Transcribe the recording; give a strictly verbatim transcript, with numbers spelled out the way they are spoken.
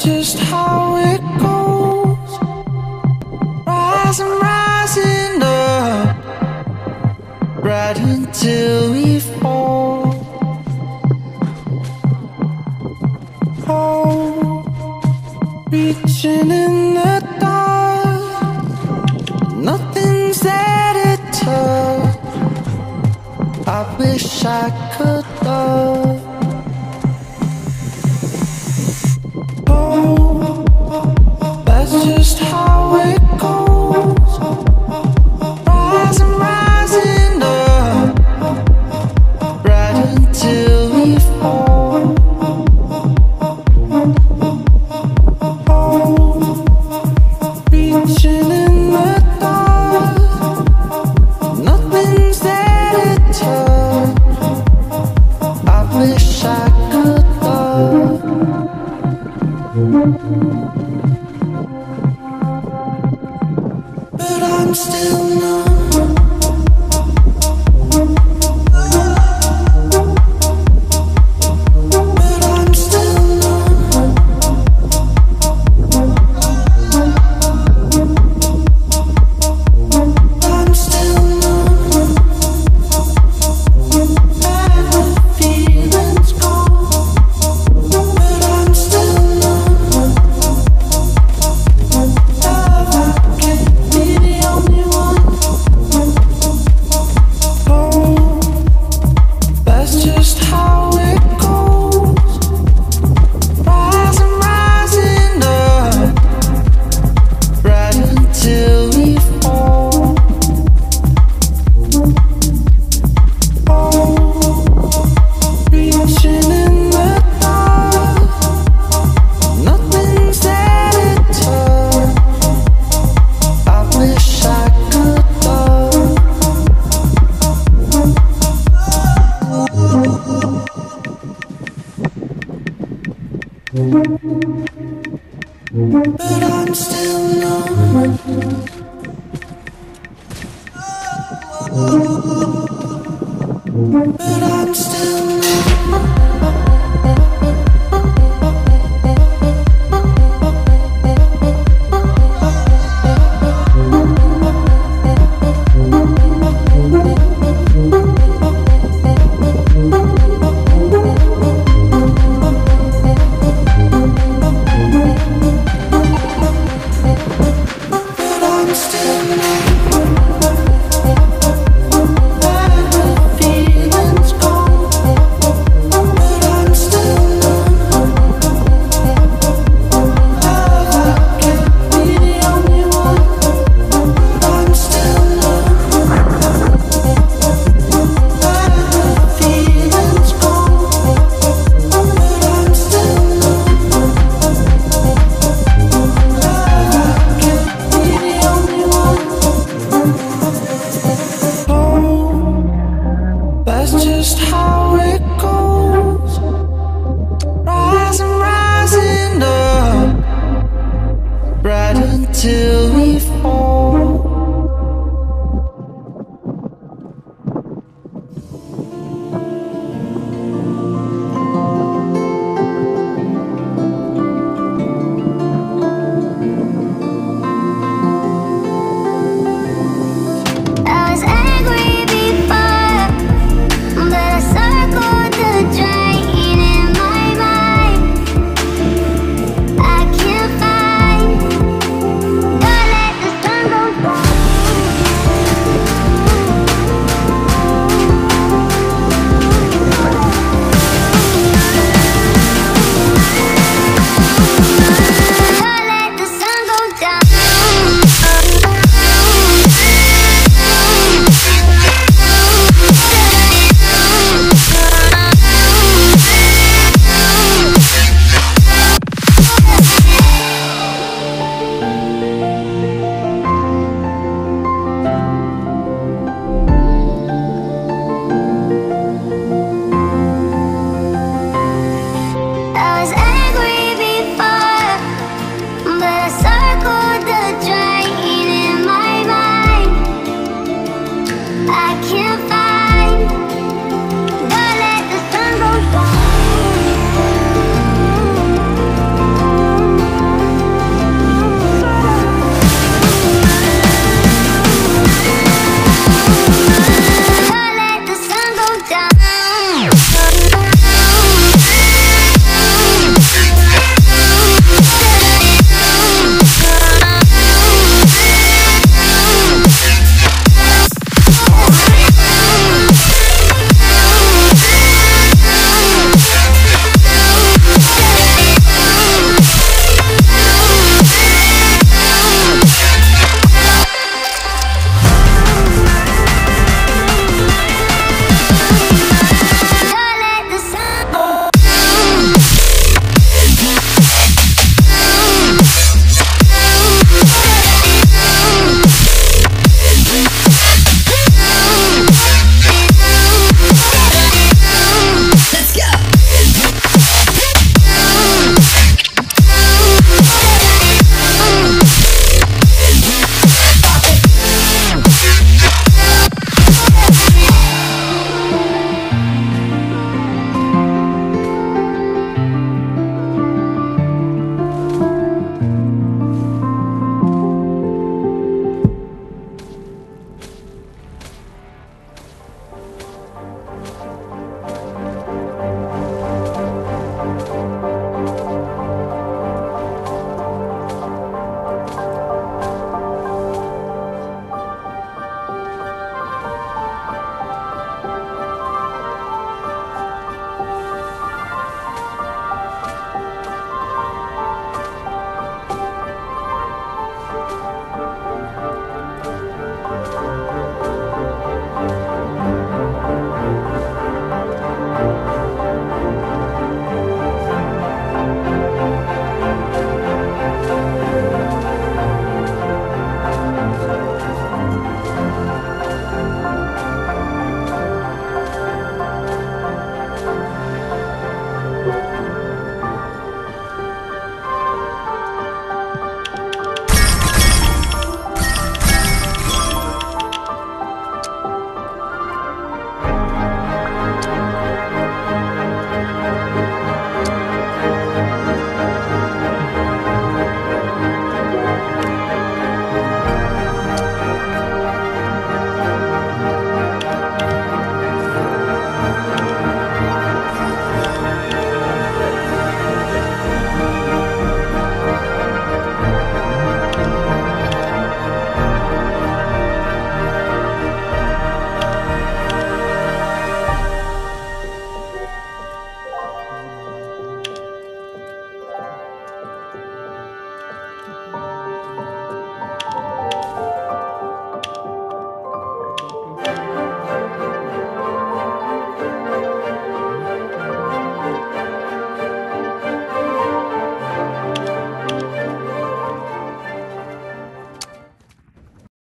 just how it goes. Rising, rising up, right until we fall. Oh, reaching in the dark, nothing's there to touch. I wish I could love. Oh, that's just how it goes. Rising, rising up, right until we fall. Oh, reaching in the dark, nothing's there to touch. I wish I could love. But I'm still numb. But I'm still numb. I'm still numb. And the feeling's gone. But I'm still numb. Love, I can't be the only one. Oh, that's just how it goes. Rising, rising up, right until we fall. Oh, reaching in the dark, nothing's there to touch. I wish I could love. But I'm still numb. But I'm still numb. But I'm still numb. And the feeling's gone. But I'm still numb. Love, I can't be the only one. I'm still numb. And the feeling's gone. But I'm still numb. Love, I can't be the only one. Oh, that's just how it goes. Rising, rising up, right until